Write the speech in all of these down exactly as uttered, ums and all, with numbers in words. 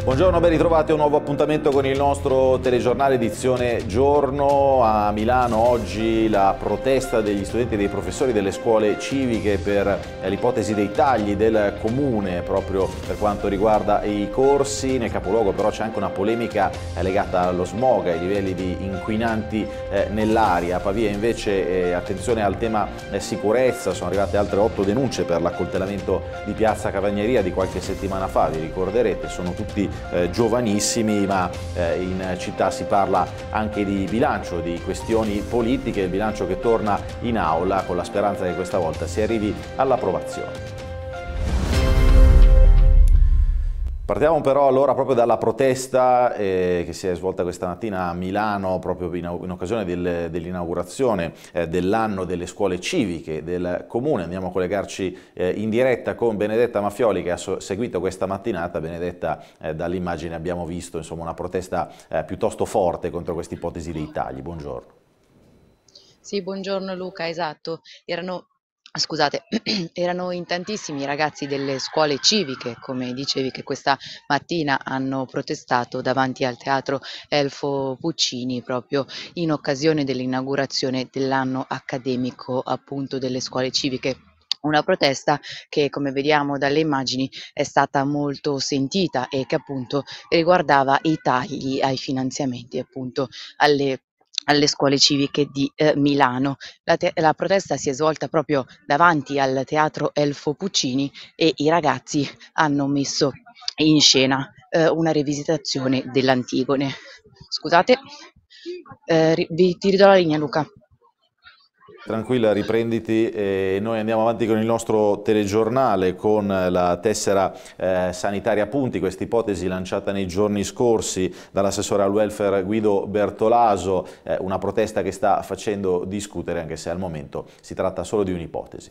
Buongiorno, ben ritrovati a un nuovo appuntamento con il nostro telegiornale edizione giorno. A Milano oggi la protesta degli studenti e dei professori delle scuole civiche per l'ipotesi dei tagli del comune proprio per quanto riguarda i corsi. Nel capoluogo però c'è anche una polemica legata allo smog, ai livelli di inquinanti eh, nell'aria. A Pavia invece eh, attenzione al tema eh, sicurezza, sono arrivate altre otto denunce per l'accoltellamento di Piazza Cavagneria di qualche settimana fa, vi ricorderete, sono tutti Eh, giovanissimi, ma eh, in città si parla anche di bilancio, di questioni politiche, il bilancio che torna in aula con la speranza che questa volta si arrivi all'approvazione. Partiamo però allora proprio dalla protesta eh, che si è svolta questa mattina a Milano proprio in, in occasione del, dell'inaugurazione eh, dell'anno delle scuole civiche del comune. Andiamo a collegarci eh, in diretta con Benedetta Maffioli che ha so seguito questa mattinata. Benedetta, eh, dall'immagine abbiamo visto insomma, una protesta eh, piuttosto forte contro questa ipotesi dei tagli. Buongiorno. Sì, buongiorno Luca, esatto. Erano Scusate, erano in tantissimi i ragazzi delle scuole civiche, come dicevi, che questa mattina hanno protestato davanti al teatro Elfo Puccini proprio in occasione dell'inaugurazione dell'anno accademico appunto delle scuole civiche. Una protesta che, come vediamo dalle immagini, è stata molto sentita e che appunto riguardava i tagli ai finanziamenti appunto alle alle scuole civiche di eh, Milano. La, la protesta si è svolta proprio davanti al teatro Elfo Puccini e i ragazzi hanno messo in scena eh, una rivisitazione dell'Antigone. Scusate, eh, vi, ti ridò la linea Luca. Tranquilla, riprenditi e noi andiamo avanti con il nostro telegiornale con la tessera eh, sanitaria a punti, questa ipotesi lanciata nei giorni scorsi dall'assessore al welfare Guido Bertolaso, eh, una protesta che sta facendo discutere anche se al momento si tratta solo di un'ipotesi.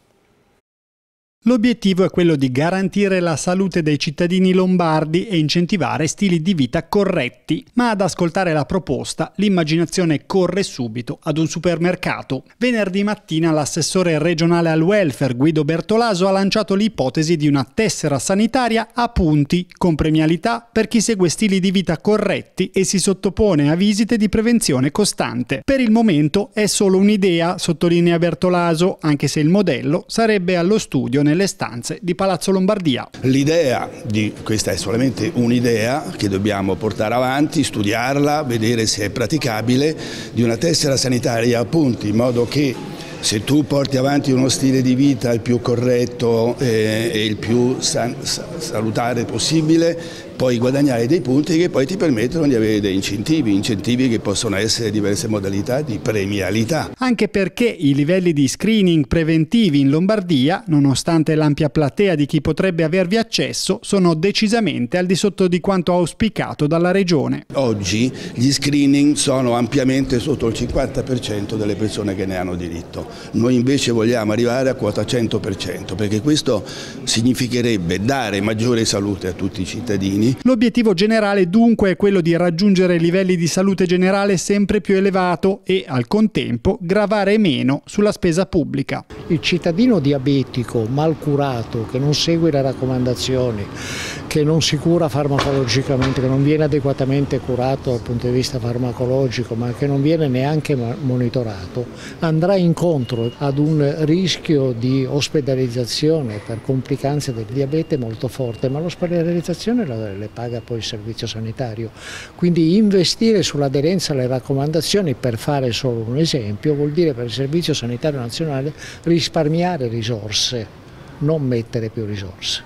L'obiettivo è quello di garantire la salute dei cittadini lombardi e incentivare stili di vita corretti, ma ad ascoltare la proposta l'immaginazione corre subito ad un supermercato. Venerdì mattina l'assessore regionale al welfare Guido Bertolaso ha lanciato l'ipotesi di una tessera sanitaria a punti, con premialità per chi segue stili di vita corretti e si sottopone a visite di prevenzione costante. Per il momento è solo un'idea, sottolinea Bertolaso, anche se il modello sarebbe allo studio nel nelle stanze di Palazzo Lombardia. L'idea di questa è solamente un'idea che dobbiamo portare avanti, studiarla, vedere se è praticabile, di una tessera sanitaria a punti, in modo che se tu porti avanti uno stile di vita il più corretto eh, e il più san salutare possibile, puoi guadagnare dei punti che poi ti permettono di avere dei incentivi, incentivi che possono essere diverse modalità di premialità. Anche perché i livelli di screening preventivi in Lombardia, nonostante l'ampia platea di chi potrebbe avervi accesso, sono decisamente al di sotto di quanto auspicato dalla Regione. Oggi gli screening sono ampiamente sotto il cinquanta per cento delle persone che ne hanno diritto. Noi invece vogliamo arrivare a quota cento per cento, perché questo significherebbe dare maggiore salute a tutti i cittadini. L'obiettivo generale dunque è quello di raggiungere livelli di salute generale sempre più elevato e al contempo gravare meno sulla spesa pubblica. Il cittadino diabetico mal curato che non segue le raccomandazioni, che non si cura farmacologicamente, che non viene adeguatamente curato dal punto di vista farmacologico, ma che non viene neanche monitorato, andrà incontro ad un rischio di ospedalizzazione per complicanze del diabete molto forte, ma l'ospedalizzazione la le paga poi il servizio sanitario. Quindi investire sull'aderenza alle raccomandazioni, per fare solo un esempio, vuol dire per il Servizio Sanitario Nazionale risparmiare risorse, non mettere più risorse.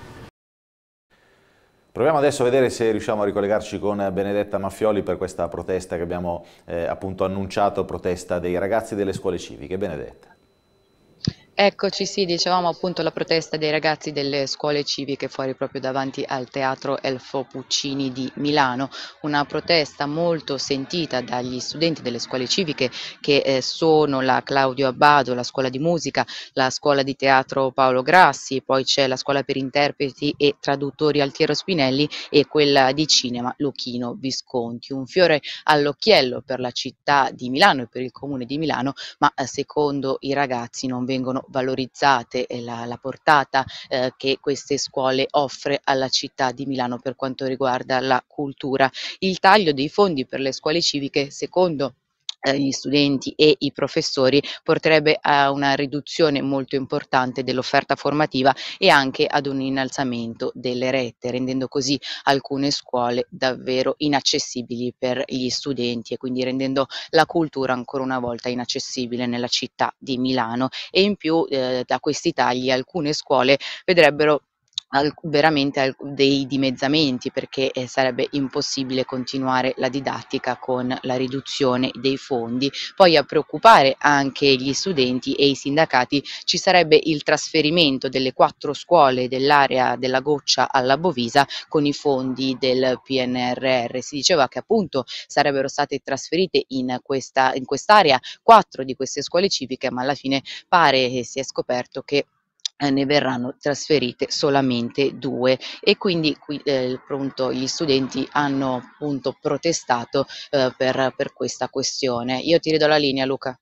Proviamo adesso a vedere se riusciamo a ricollegarci con Benedetta Maffioli per questa protesta che abbiamo eh, appunto annunciato, protesta dei ragazzi delle scuole civiche. Benedetta. Eccoci, sì, dicevamo appunto la protesta dei ragazzi delle scuole civiche fuori proprio davanti al teatro Elfo Puccini di Milano, una protesta molto sentita dagli studenti delle scuole civiche che eh, sono la Claudio Abbado, la scuola di musica, la scuola di teatro Paolo Grassi, poi c'è la scuola per interpreti e traduttori Altiero Spinelli e quella di cinema Luchino Visconti. Un fiore all'occhiello per la città di Milano e per il comune di Milano, ma eh, secondo i ragazzi non vengono valorizzate e la, la portata eh, che queste scuole offre alla città di Milano per quanto riguarda la cultura. Il taglio dei fondi per le scuole civiche, secondo gli studenti e i professori, porterebbe a una riduzione molto importante dell'offerta formativa e anche ad un innalzamento delle rette, rendendo così alcune scuole davvero inaccessibili per gli studenti e quindi rendendo la cultura ancora una volta inaccessibile nella città di Milano. E in più eh, da questi tagli alcune scuole vedrebbero Al, veramente al, dei dimezzamenti, perché eh, sarebbe impossibile continuare la didattica con la riduzione dei fondi. Poi a preoccupare anche gli studenti e i sindacati ci sarebbe il trasferimento delle quattro scuole dell'area della Goccia alla Bovisa con i fondi del P N R R. Si diceva che appunto sarebbero state trasferite in questa in quest'area quattro di queste scuole civiche, ma alla fine pare che si è scoperto che ne verranno trasferite solamente due e quindi qui, eh, appunto, gli studenti hanno appunto protestato eh, per, per questa questione. Io ti ridò la linea, Luca.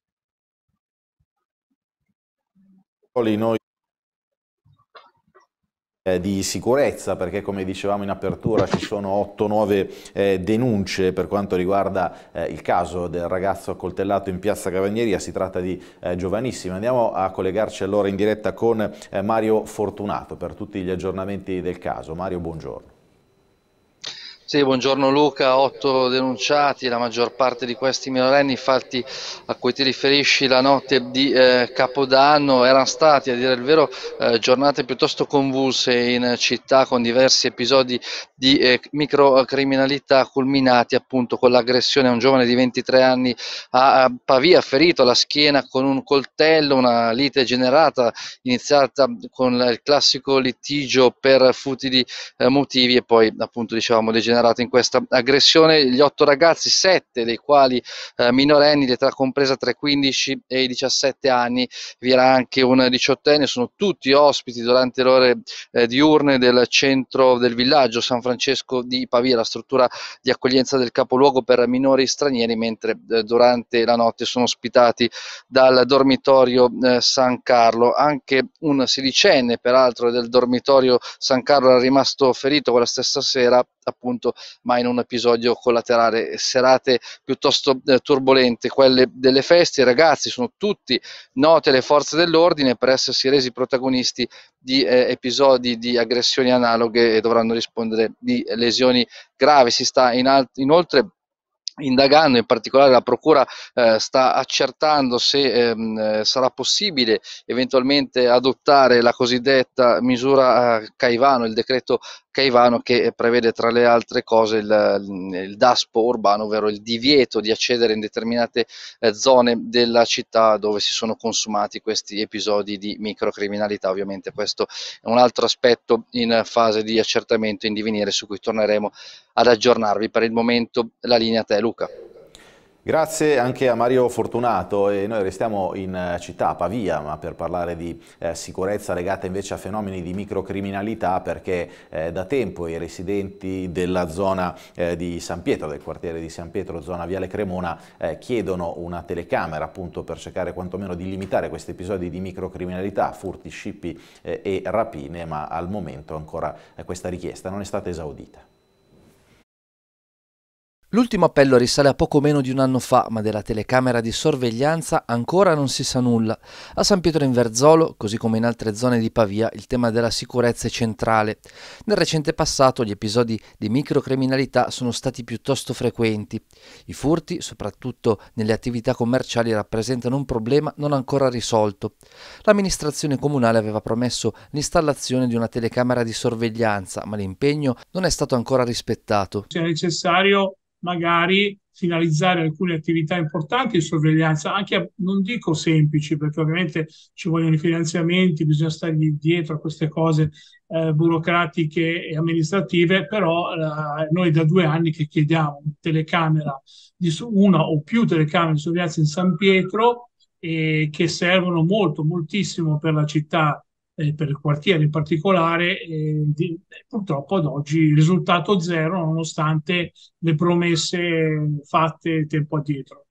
Noi di sicurezza, perché come dicevamo in apertura ci sono otto nuove eh, denunce per quanto riguarda eh, il caso del ragazzo accoltellato in piazza Cavagneria. Si tratta di eh, giovanissimi. Andiamo a collegarci allora in diretta con eh, Mario Fortunato per tutti gli aggiornamenti del caso. Mario, buongiorno. Sì, buongiorno Luca, otto denunciati, la maggior parte di questi minorenni, infatti, a cui ti riferisci la notte di eh, Capodanno, erano stati, a dire il vero, eh, giornate piuttosto convulse in città, con diversi episodi di eh, microcriminalità culminati appunto con l'aggressione a un giovane di ventitré anni a, a Pavia, ferito alla schiena con un coltello, una lite generata, iniziata con il classico litigio per futili eh, motivi e poi appunto dicevamo degenerata in questa aggressione. Gli otto ragazzi, sette dei quali eh, minorenni, di età compresa tra i quindici e i diciassette anni, vi era anche un diciottenne, sono tutti ospiti durante le ore eh, diurne del centro del villaggio San Francesco di Pavia, la struttura di accoglienza del capoluogo per minori stranieri, mentre eh, durante la notte sono ospitati dal dormitorio eh, San Carlo. Anche un sedicenne, peraltro, del dormitorio San Carlo era rimasto ferito quella stessa sera, appunto, ma in un episodio collaterale. Serate piuttosto eh, turbolente quelle delle feste. I ragazzi sono tutti noti alle forze dell'ordine per essersi resi protagonisti di eh, episodi di aggressioni analoghe e dovranno rispondere di lesioni gravi. Si sta in inoltre indagando, in particolare la procura eh, sta accertando se ehm, sarà possibile eventualmente adottare la cosiddetta misura eh, Caivano, il decreto Caivano, che prevede tra le altre cose il, il DASPO urbano, ovvero il divieto di accedere in determinate eh, zone della città dove si sono consumati questi episodi di microcriminalità. Ovviamente questo è un altro aspetto in fase di accertamento, in divenire, su cui torneremo ad aggiornarvi. Per il momento la linea a te, Luca. Grazie anche a Mario Fortunato, e noi restiamo in città, a Pavia, ma per parlare di eh, sicurezza legata invece a fenomeni di microcriminalità, perché eh, da tempo i residenti della zona eh, di San Pietro, del quartiere di San Pietro, zona Viale Cremona, eh, chiedono una telecamera appunto per cercare quantomeno di limitare questi episodi di microcriminalità, furti, scippi eh, e rapine, ma al momento ancora eh, questa richiesta non è stata esaudita. L'ultimo appello risale a poco meno di un anno fa, ma della telecamera di sorveglianza ancora non si sa nulla. A San Pietro in Verzolo, così come in altre zone di Pavia, il tema della sicurezza è centrale. Nel recente passato gli episodi di microcriminalità sono stati piuttosto frequenti. I furti, soprattutto nelle attività commerciali, rappresentano un problema non ancora risolto. L'amministrazione comunale aveva promesso l'installazione di una telecamera di sorveglianza, ma l'impegno non è stato ancora rispettato. Se è necessario magari finalizzare alcune attività importanti di sorveglianza, anche non dico semplici, perché ovviamente ci vogliono i finanziamenti, bisogna stargli dietro a queste cose eh, burocratiche e amministrative, però eh, noi da due anni che chiediamo una telecamera, di una o più telecamere di sorveglianza in San Pietro, e che servono molto, moltissimo per la città, eh, per il quartiere in particolare, eh, di, purtroppo ad oggi il risultato zero, nonostante le promesse fatte tempo addietro.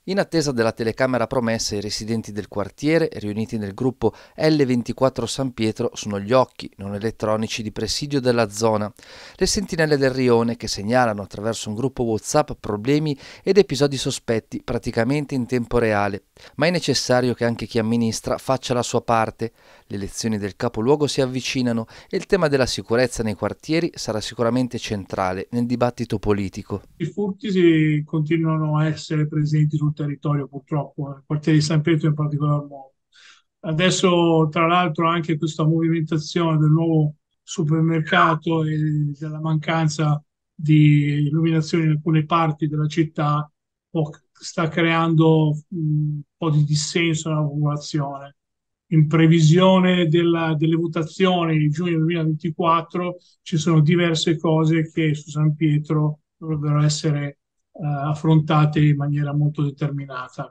In attesa della telecamera promessa, i residenti del quartiere, riuniti nel gruppo L ventiquattro San Pietro, sono gli occhi non elettronici di presidio della zona. Le sentinelle del rione che segnalano attraverso un gruppo WhatsApp problemi ed episodi sospetti praticamente in tempo reale. Ma è necessario che anche chi amministra faccia la sua parte. Le elezioni del capoluogo si avvicinano e il tema della sicurezza nei quartieri sarà sicuramente centrale nel dibattito politico. I furti si continuano a essere presenti sul territorio, purtroppo, nel quartiere di San Pietro in particolar modo. Adesso, tra l'altro, anche questa movimentazione del nuovo supermercato e della mancanza di illuminazione in alcune parti della città sta creando un po' di dissenso nella popolazione. In previsione della, delle votazioni di giugno duemilaventiquattro ci sono diverse cose che su San Pietro dovrebbero essere uh, affrontate in maniera molto determinata.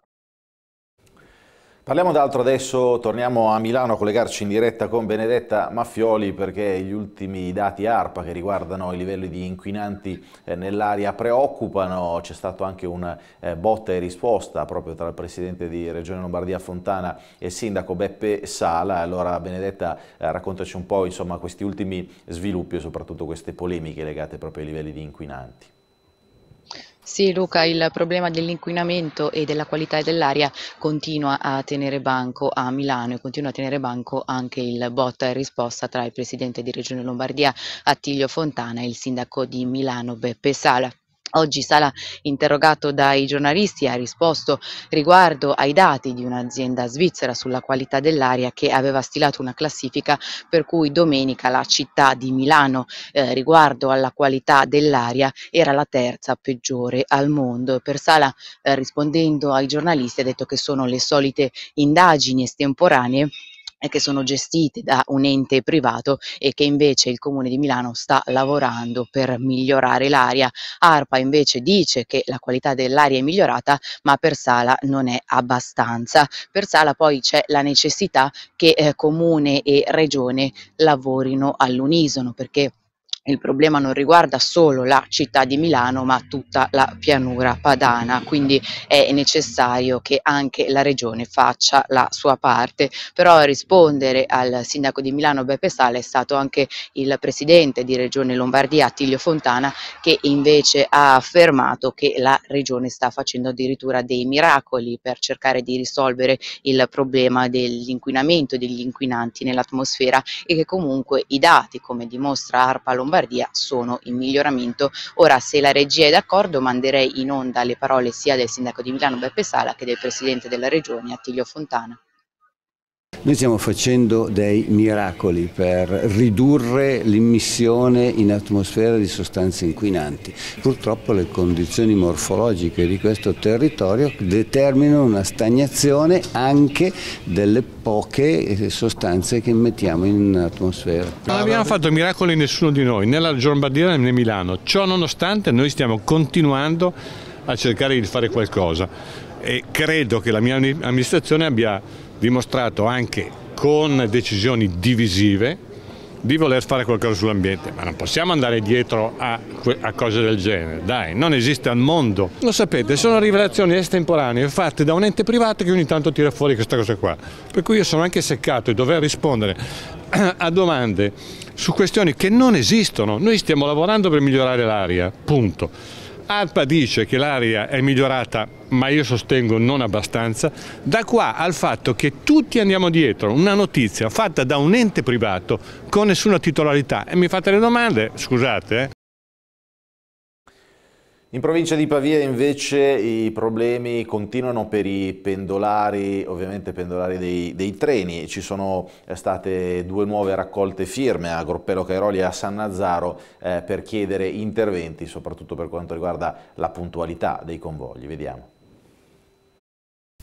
Parliamo d'altro adesso, torniamo a Milano a collegarci in diretta con Benedetta Maffioli perché gli ultimi dati ARPA che riguardano i livelli di inquinanti eh, nell'aria preoccupano. C'è stato anche un eh, botta e risposta proprio tra il Presidente di Regione Lombardia Fontana e il Sindaco Beppe Sala. Allora Benedetta, eh, raccontaci un po' insomma, questi ultimi sviluppi e soprattutto queste polemiche legate proprio ai livelli di inquinanti. Sì Luca, il problema dell'inquinamento e della qualità dell'aria continua a tenere banco a Milano e continua a tenere banco anche il botta e risposta tra il Presidente di Regione Lombardia Attilio Fontana e il Sindaco di Milano Beppe Sala. Oggi Sala, interrogato dai giornalisti, ha risposto riguardo ai dati di un'azienda svizzera sulla qualità dell'aria che aveva stilato una classifica per cui domenica la città di Milano eh, riguardo alla qualità dell'aria era la terza peggiore al mondo. Per Sala, eh, rispondendo ai giornalisti, ha detto che sono le solite indagini estemporanee che sono gestite da un ente privato e che invece il Comune di Milano sta lavorando per migliorare l'aria. ARPA invece dice che la qualità dell'aria è migliorata, ma per Sala non è abbastanza. Per Sala poi c'è la necessità che eh, Comune e Regione lavorino all'unisono, perché il problema non riguarda solo la città di Milano, ma tutta la pianura padana, quindi è necessario che anche la Regione faccia la sua parte. Però a rispondere al Sindaco di Milano Beppe Sala è stato anche il Presidente di Regione Lombardia Attilio Fontana, che invece ha affermato che la Regione sta facendo addirittura dei miracoli per cercare di risolvere il problema dell'inquinamento e degli inquinanti nell'atmosfera e che comunque i dati, come dimostra ARPA Lombardia, sono in miglioramento. Ora, se la regia è d'accordo, manderei in onda le parole sia del Sindaco di Milano Beppe Sala che del Presidente della Regione Attilio Fontana. Noi stiamo facendo dei miracoli per ridurre l'immissione in atmosfera di sostanze inquinanti. Purtroppo le condizioni morfologiche di questo territorio determinano una stagnazione anche delle poche sostanze che immettiamo in atmosfera. Non abbiamo fatto miracoli nessuno di noi, né la Lombardia né Milano. Ciò nonostante noi stiamo continuando a cercare di fare qualcosa e credo che la mia amministrazione abbia dimostrato anche con decisioni divisive di voler fare qualcosa sull'ambiente, ma non possiamo andare dietro a, a cose del genere, dai, non esiste al mondo. Lo sapete, sono rivelazioni estemporanee fatte da un ente privato che ogni tanto tira fuori questa cosa qua, per cui io sono anche seccato di dover rispondere a domande su questioni che non esistono. Noi stiamo lavorando per migliorare l'aria, punto. ARPA dice che l'aria è migliorata, ma io sostengo non abbastanza. Da qua al fatto che tutti andiamo dietro una notizia fatta da un ente privato con nessuna titolarità e mi fate le domande, scusate. Eh. In provincia di Pavia invece i problemi continuano per i pendolari, ovviamente pendolari dei, dei treni. Ci sono state due nuove raccolte firme a Groppello Cairoli e a Sannazzaro eh, per chiedere interventi, soprattutto per quanto riguarda la puntualità dei convogli. Vediamo.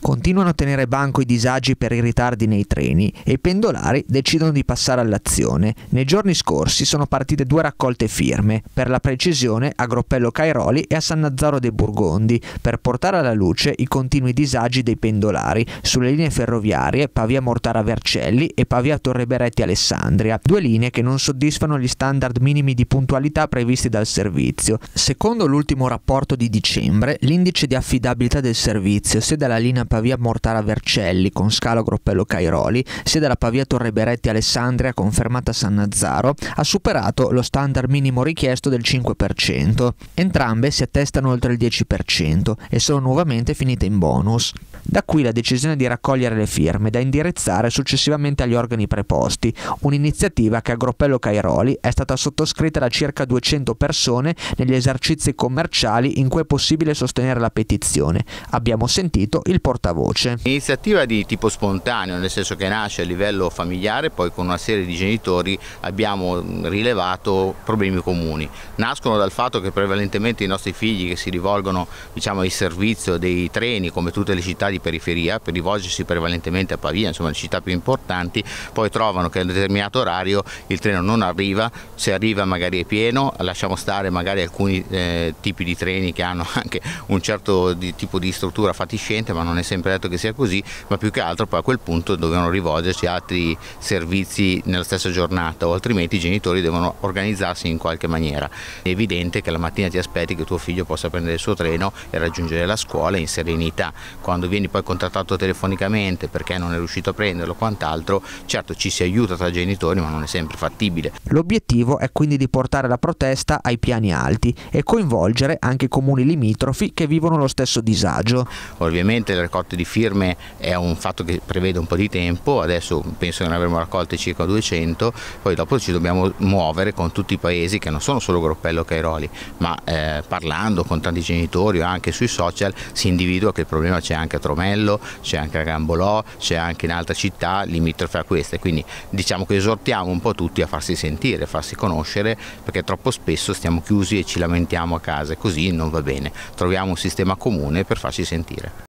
Continuano a tenere banco i disagi per i ritardi nei treni e i pendolari decidono di passare all'azione. Nei giorni scorsi sono partite due raccolte firme, per la precisione a Groppello Cairoli e a Sannazzaro dei Burgondi, per portare alla luce i continui disagi dei pendolari sulle linee ferroviarie Pavia Mortara Vercelli e Pavia Torre Beretti Alessandria, due linee che non soddisfano gli standard minimi di puntualità previsti dal servizio. Secondo l'ultimo rapporto di dicembre, l'indice di affidabilità del servizio sia dalla linea Pavia Mortara Vercelli con scalo Groppello Cairoli sia dalla Pavia Torre Beretti Alessandria confermata a Sannazzaro ha superato lo standard minimo richiesto del cinque per cento. Entrambe si attestano oltre il dieci per cento e sono nuovamente finite in bonus. Da qui la decisione di raccogliere le firme da indirizzare successivamente agli organi preposti, un'iniziativa che a Groppello Cairoli è stata sottoscritta da circa duecento persone negli esercizi commerciali in cui è possibile sostenere la petizione. Abbiamo sentito il portavoce. Iniziativa di tipo spontaneo, nel senso che nasce a livello familiare, poi con una serie di genitori abbiamo rilevato problemi comuni. Nascono dal fatto che prevalentemente i nostri figli che si rivolgono, diciamo, al servizio dei treni, come tutte le città di periferia, per rivolgersi prevalentemente a Pavia, insomma le città più importanti, poi trovano che a un determinato orario il treno non arriva, se arriva magari è pieno, lasciamo stare magari alcuni eh, tipi di treni che hanno anche un certo di, tipo di struttura fatiscente, ma non è sempre detto che sia così, ma più che altro poi a quel punto dovevano rivolgersi a altri servizi nella stessa giornata, o altrimenti i genitori devono organizzarsi in qualche maniera. È evidente che la mattina ti aspetti che tuo figlio possa prendere il suo treno e raggiungere la scuola in serenità. Quando vieni poi contattato telefonicamente perché non è riuscito a prenderlo o quant'altro, certo ci si aiuta tra genitori, ma non è sempre fattibile. L'obiettivo è quindi di portare la protesta ai piani alti e coinvolgere anche i comuni limitrofi che vivono lo stesso disagio. Ovviamente le raccolte di firme è un fatto che prevede un po' di tempo, adesso penso che ne avremo raccolte circa duecento, poi dopo ci dobbiamo muovere con tutti i paesi che non sono solo Groppello Cairoli, ma eh, parlando con tanti genitori o anche sui social si individua che il problema c'è anche a Tromello, c'è anche a Gambolò, c'è anche in altre città limitrofe a queste, quindi diciamo che esortiamo un po' tutti a farsi sentire, a farsi conoscere, perché troppo spesso stiamo chiusi e ci lamentiamo a casa e così non va bene, troviamo un sistema comune per farci sentire.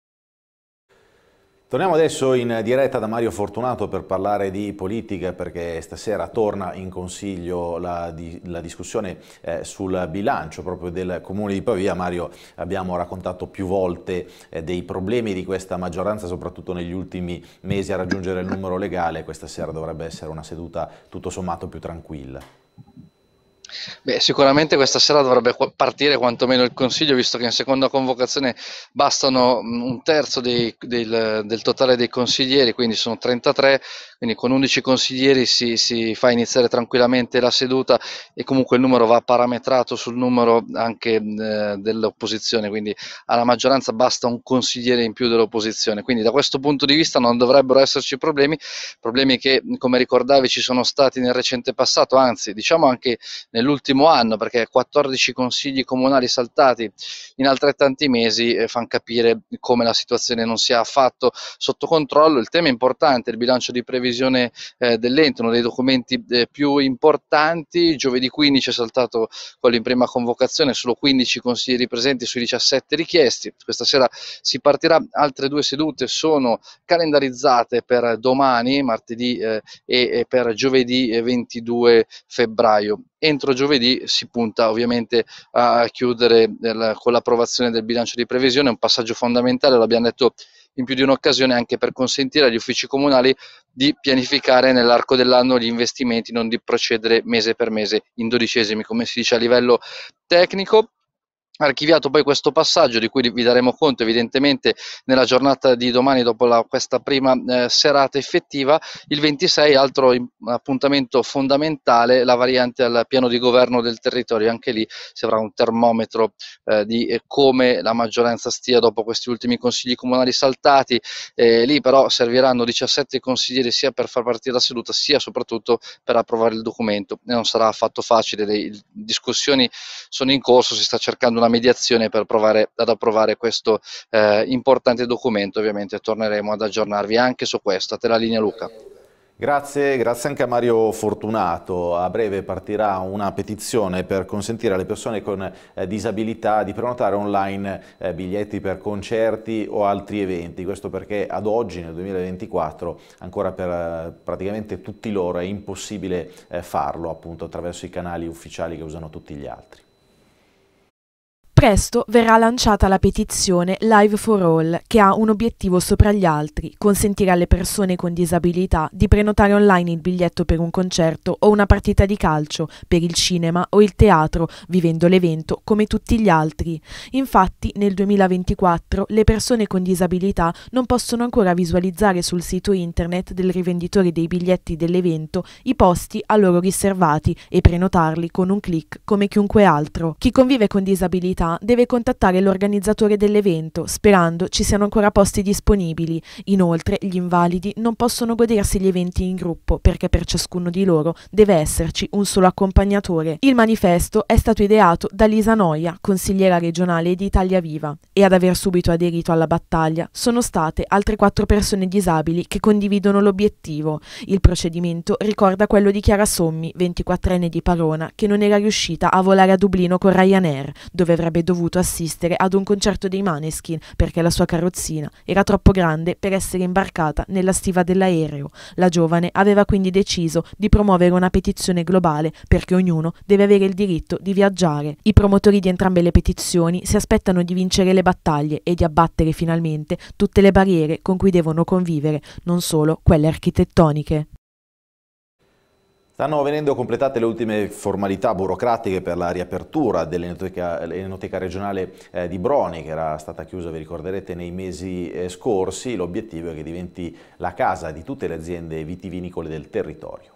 Torniamo adesso in diretta da Mario Fortunato per parlare di politica, perché stasera torna in consiglio la, di, la discussione eh, sul bilancio proprio del Comune di Pavia. Mario, abbiamo raccontato più volte eh, dei problemi di questa maggioranza, soprattutto negli ultimi mesi a raggiungere il numero legale. Questa sera dovrebbe essere una seduta tutto sommato più tranquilla. Beh, sicuramente questa sera dovrebbe partire quantomeno il Consiglio, visto che in seconda convocazione bastano un terzo dei, del, del totale dei consiglieri, quindi sono trentatré, quindi con undici consiglieri si, si fa iniziare tranquillamente la seduta e comunque il numero va parametrato sul numero anche eh, dell'opposizione, quindi alla maggioranza basta un consigliere in più dell'opposizione, quindi da questo punto di vista non dovrebbero esserci problemi, problemi che come ricordavi ci sono stati nel recente passato, anzi diciamo anche nell'ultimo anno, perché quattordici consigli comunali saltati in altrettanti mesi eh, fanno capire come la situazione non sia affatto sotto controllo. Il tema è importante, il bilancio di previsione eh, dell'ente, uno dei documenti eh, più importanti. Giovedì quindici è saltato quello in prima convocazione, solo quindici consiglieri presenti sui diciassette richiesti. Questa sera si partirà, altre due sedute sono calendarizzate per domani, martedì eh, e, e per giovedì eh, ventidue febbraio. Entro giovedì si punta ovviamente a chiudere del, con l'approvazione del bilancio di previsione, un passaggio fondamentale, l'abbiamo detto in più di un'occasione, anche per consentire agli uffici comunali di pianificare nell'arco dell'anno gli investimenti, non di procedere mese per mese in dodicesimi, come si dice a livello tecnico. Archiviato poi questo passaggio, di cui vi daremo conto evidentemente nella giornata di domani dopo la, questa prima eh, serata effettiva, il ventisei, altro in, appuntamento fondamentale, la variante al piano di governo del territorio. Anche lì si avrà un termometro eh, di eh, come la maggioranza stia dopo questi ultimi consigli comunali saltati. Eh, lì però serviranno diciassette consiglieri sia per far partire la seduta sia soprattutto per approvare il documento, e non sarà affatto facile. Le discussioni sono in corso, si sta cercando una mediazione per provare ad approvare questo eh, importante documento. Ovviamente torneremo ad aggiornarvi anche su questo. A te la linea, Luca. Grazie, grazie anche a Mario Fortunato. A breve partirà una petizione per consentire alle persone con eh, disabilità di prenotare online eh, biglietti per concerti o altri eventi. Questo perché ad oggi, nel duemilaventiquattro, ancora per eh, praticamente tutti loro è impossibile eh, farlo, appunto attraverso i canali ufficiali che usano tutti gli altri. Presto verrà lanciata la petizione Live for All, che ha un obiettivo sopra gli altri: consentire alle persone con disabilità di prenotare online il biglietto per un concerto o una partita di calcio, per il cinema o il teatro, vivendo l'evento come tutti gli altri. Infatti, nel duemilaventiquattro le persone con disabilità non possono ancora visualizzare sul sito internet del rivenditore dei biglietti dell'evento i posti a loro riservati e prenotarli con un click come chiunque altro. Chi convive con disabilità deve contattare l'organizzatore dell'evento sperando ci siano ancora posti disponibili. Inoltre gli invalidi non possono godersi gli eventi in gruppo perché per ciascuno di loro deve esserci un solo accompagnatore. Il manifesto è stato ideato da Lisa Noia, consigliera regionale di Italia Viva, e ad aver subito aderito alla battaglia sono state altre quattro persone disabili che condividono l'obiettivo. Il procedimento ricorda quello di Chiara Sommi, ventiquattrenne di Parona, che non era riuscita a volare a Dublino con Ryanair, dove avrebbe dovuto assistere ad un concerto dei Maneskin perché la sua carrozzina era troppo grande per essere imbarcata nella stiva dell'aereo. La giovane aveva quindi deciso di promuovere una petizione globale perché ognuno deve avere il diritto di viaggiare. I promotori di entrambe le petizioni si aspettano di vincere le battaglie e di abbattere finalmente tutte le barriere con cui devono convivere, non solo quelle architettoniche. Stanno venendo completate le ultime formalità burocratiche per la riapertura dell'Enoteca regionale eh, di Broni, che era stata chiusa, vi ricorderete, nei mesi eh, scorsi. L'obiettivo è che diventi la casa di tutte le aziende vitivinicole del territorio.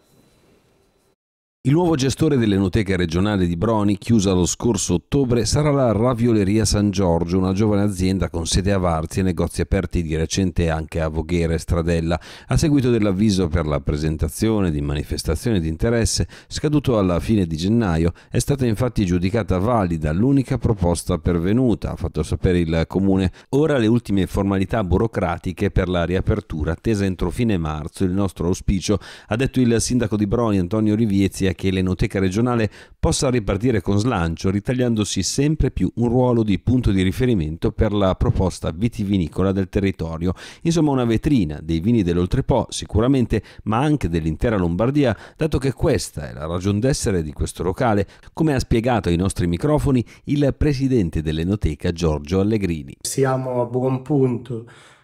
Il nuovo gestore dell'Enoteca regionale di Broni, chiusa lo scorso ottobre, sarà la Ravioleria San Giorgio, una giovane azienda con sede a Varzi e negozi aperti di recente anche a Voghera e Stradella. A seguito dell'avviso per la presentazione di manifestazione di interesse, scaduto alla fine di gennaio, è stata infatti giudicata valida l'unica proposta pervenuta, ha fatto sapere il Comune. Ora le ultime formalità burocratiche per la riapertura, attesa entro fine marzo. Il nostro auspicio, ha detto il sindaco di Broni, Antonio Riviezi, è che l'Enoteca regionale possa ripartire con slancio, ritagliandosi sempre più un ruolo di punto di riferimento per la proposta vitivinicola del territorio. Insomma, una vetrina dei vini dell'Oltrepo sicuramente, ma anche dell'intera Lombardia, dato che questa è la ragion d'essere di questo locale, come ha spiegato ai nostri microfoni il presidente dell'Enoteca Giorgio Allegrini. Siamo a buon punto.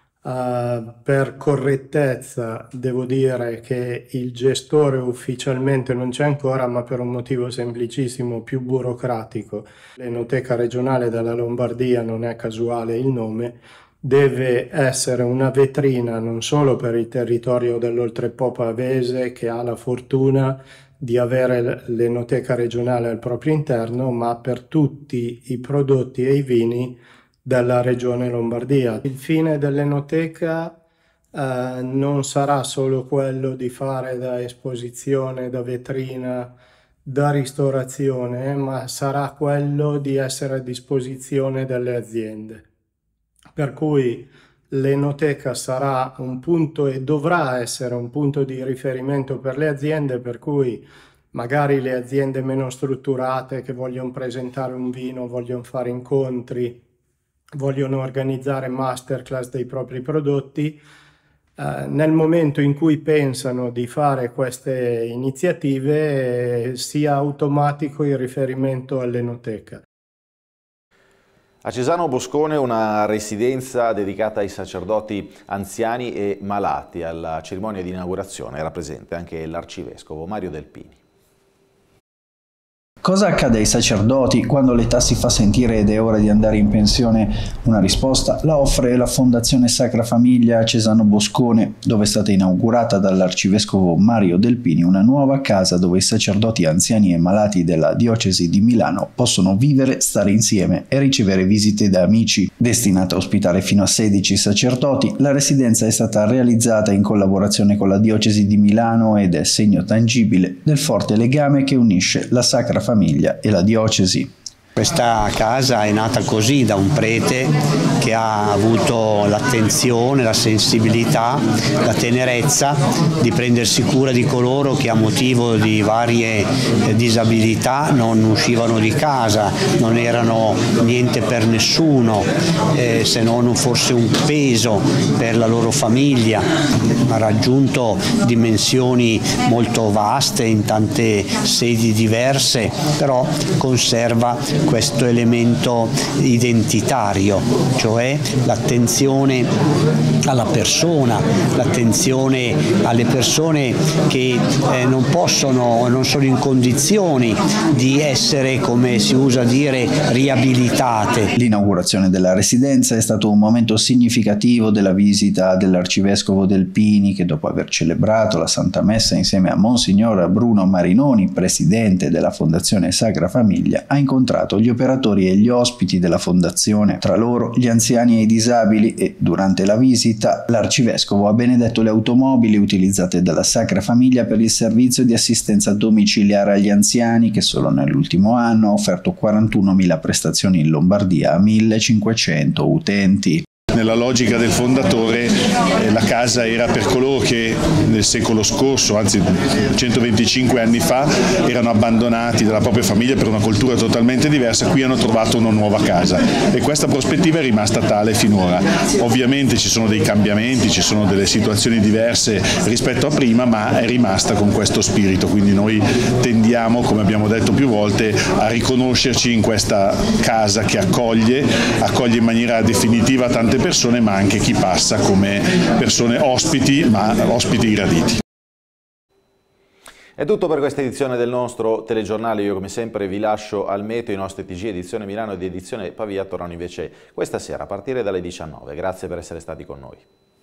Uh, per correttezza devo dire che il gestore ufficialmente non c'è ancora, ma per un motivo semplicissimo, più burocratico. L'Enoteca regionale della Lombardia, non è casuale il nome, deve essere una vetrina non solo per il territorio dell'Oltrepo pavese, che ha la fortuna di avere l'Enoteca regionale al proprio interno, ma per tutti i prodotti e i vini della regione Lombardia. Il fine dell'Enoteca eh, non sarà solo quello di fare da esposizione, da vetrina, da ristorazione, ma sarà quello di essere a disposizione delle aziende. Per cui l'Enoteca sarà un punto e dovrà essere un punto di riferimento per le aziende, per cui magari le aziende meno strutturate che vogliono presentare un vino, vogliono fare incontri, vogliono organizzare masterclass dei propri prodotti, eh, nel momento in cui pensano di fare queste iniziative eh, sia automatico il riferimento all'Enoteca. A Cesano Boscone una residenza dedicata ai sacerdoti anziani e malati. Alla cerimonia di inaugurazione era presente anche l'arcivescovo Mario Delpini. Cosa accade ai sacerdoti quando l'età si fa sentire ed è ora di andare in pensione? Una risposta la offre la Fondazione Sacra Famiglia a Cesano Boscone, dove è stata inaugurata dall'arcivescovo Mario Delpini una nuova casa dove i sacerdoti anziani e malati della diocesi di Milano possono vivere, stare insieme e ricevere visite da amici. Destinata a ospitare fino a sedici sacerdoti, la residenza è stata realizzata in collaborazione con la diocesi di Milano ed è segno tangibile del forte legame che unisce la Sacra Famiglia e la diocesi. Questa casa è nata così da un prete che ha avuto l'attenzione, la sensibilità, la tenerezza di prendersi cura di coloro che a motivo di varie disabilità non uscivano di casa, non erano niente per nessuno, eh, se non forse un peso per la loro famiglia. Ha raggiunto dimensioni molto vaste in tante sedi diverse, però conserva questo elemento identitario, cioè l'attenzione alla persona, l'attenzione alle persone che eh, non possono, non sono in condizioni di essere, come si usa dire, riabilitate. L'inaugurazione della residenza è stato un momento significativo della visita dell'arcivescovo Delpini, che dopo aver celebrato la Santa Messa insieme a Monsignor Bruno Marinoni, presidente della Fondazione Sacra Famiglia, ha incontrato gli operatori e gli ospiti della fondazione, tra loro gli anziani e i disabili, e durante la visita l'arcivescovo ha benedetto le automobili utilizzate dalla Sacra Famiglia per il servizio di assistenza domiciliare agli anziani, che solo nell'ultimo anno ha offerto quarantunomila prestazioni in Lombardia a millecinquecento utenti. Nella logica del fondatore eh, la casa era per coloro che nel secolo scorso, anzi centoventicinque anni fa, erano abbandonati dalla propria famiglia per una cultura totalmente diversa. Qui hanno trovato una nuova casa e questa prospettiva è rimasta tale finora. Ovviamente ci sono dei cambiamenti, ci sono delle situazioni diverse rispetto a prima, ma è rimasta con questo spirito, quindi noi tendiamo, come abbiamo detto più volte, a riconoscerci in questa casa che accoglie, accoglie in maniera definitiva tante persone, ma anche chi passa come persone ospiti, ma ospiti graditi. È tutto per questa edizione del nostro telegiornale. Io come sempre vi lascio al meteo. I nostri T G edizione Milano ed edizione Pavia tornano invece questa sera a partire dalle diciannove. Grazie per essere stati con noi.